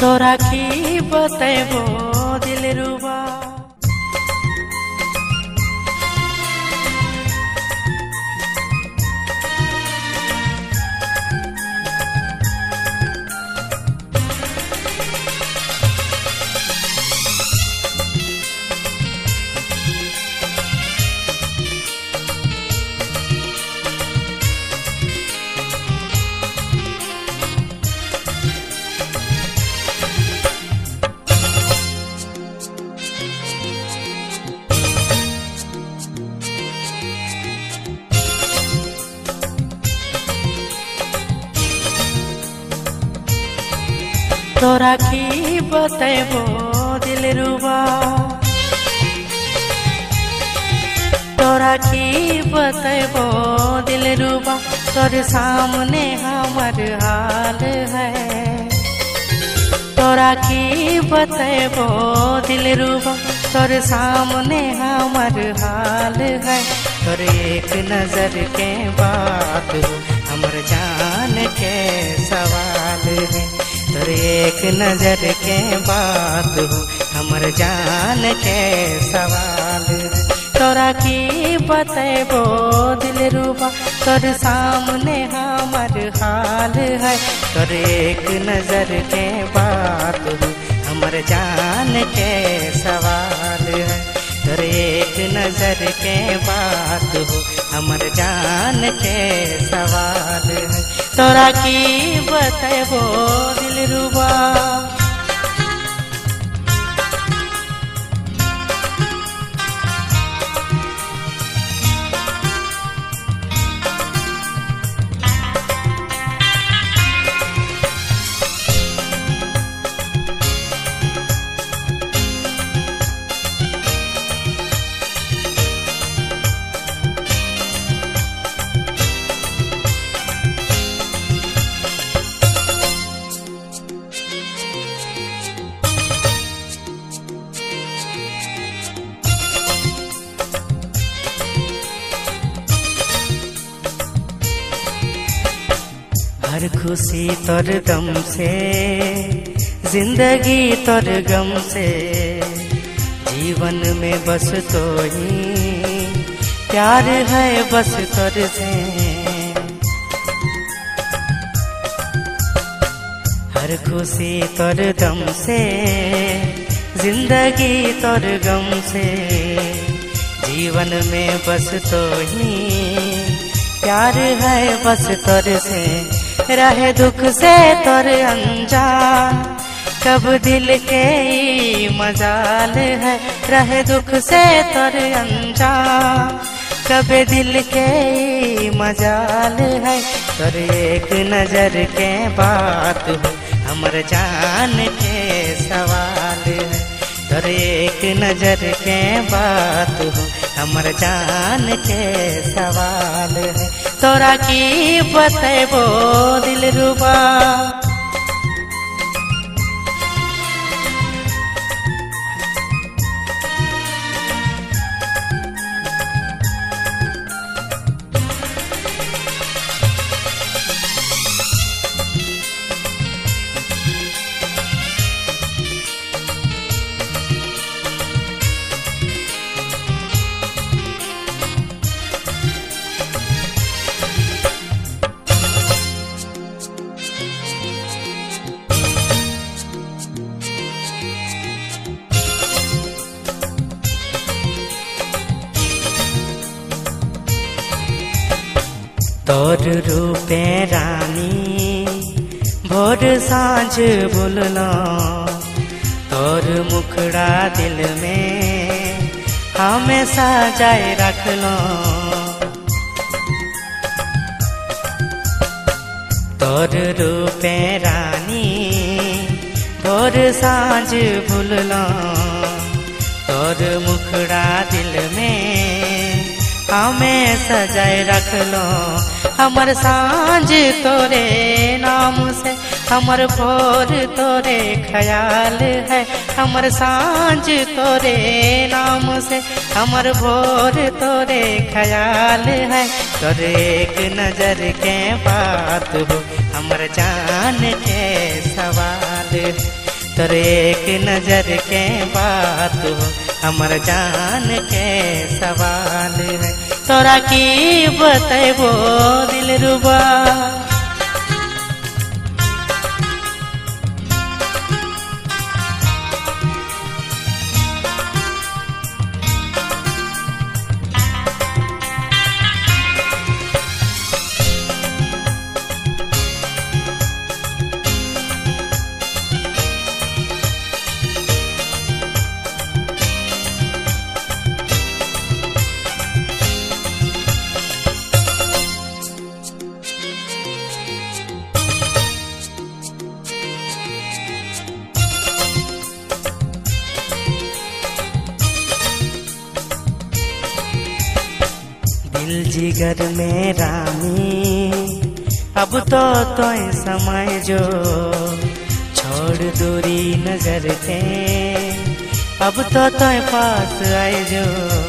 तोरा की बतेबो दिलरुबा। तोरा की बतेबो दिलरुबा, तोरा की बतेबो दिलरुबा। तोर सामने हमर हाल है, तोरा की बतेबो दिलरुबा। तोर सामने हमर हाल है। तोर एक नजर के बात हमर जान के सवाल है। तोर एक नजर के बात हो हमर जान के सवाल। तोरा की बतेबो दिलरुबा, तोर सामने हमर हाल है। तोर एक नजर के बात हो हमर जान के सवाल है। तोर एक नजर के बात हो हमर जान के सवाल है। तोरा की बतेबो दिलरुबा। हर खुशी तोर दम से, जिंदगी तोर गम से। जीवन में बस तो ही प्यार है बस तोर से। हर खुशी तोर दम से, जिंदगी तोर गम से। जीवन में बस तो ही प्यार है बस तोर से। रहे दुख से तोर अनजान, कब दिल के मजाल है। रहे दुख से तोर अनजान, कब दिल के मजाल है। तोर एक नजर के बात हो हमर जान के सवाल है। तोर एक नजर के बात हो हमर जान के सवाल है। तोरा की बतेबो दिलरुबा। तोर रूपे रानी भोर साँझ बोललो। तोर मुखड़ा दिल में हमेशा जाए रखलो। तोर रूपे रानी भोर साँझ भूललो। तोर मुखड़ा दिल में हमें सजाए रखलो। हमर सांझ तोरे नाम से, हमर भोर तोरे ख्याल है। हमर सांझ तोरे नाम से, हमर भोर तोरे ख्याल है। तोरे एक नजर के बात हो हमर जान के सवाल। तोरे एक नजर के बात हो हमर जान के सवाल है। तोरा की बतैबो दिलरुबा। दिल जिगर में रानी अब तो समय जो छोड़ दूरी नजर के अब तो पास आए जो।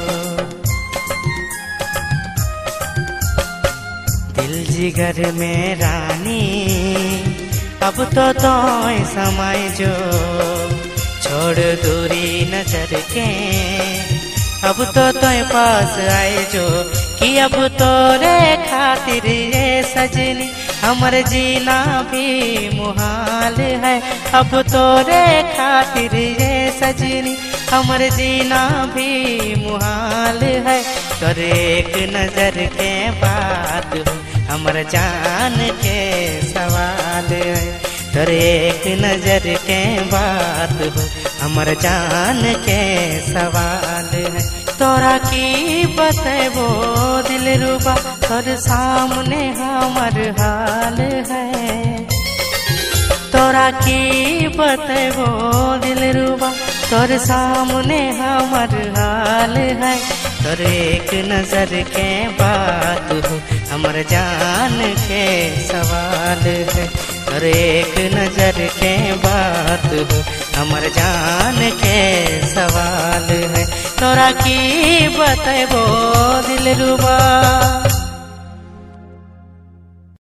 दिल जिगर में रानी अब तो समय जो छोड़ दूरी नजर के अब तो पास आए जो। कि अब तोरे खातिर ये सजनी हमर जीना भी मुहाल है। अब तोरे खातिर ये सजनी हमर जीना भी मुहाल है। तोरे एक नजर के बात हो हमर जान के सवाल है। तोरे एक नजर के बात हो हमर जान के सवाल है। तोरा की बतैबो दिलरुबा तोर सामने हमर हाल है। तोरा की बतैबो दिलरुबा तोर सामने हमर हाल है। तोर एक नजर के बात हो हमर जान के सवाल है। तोर एक नजर के बात हो हमर जान के सवाल है। तोरा की बतैबो दिलरुबा।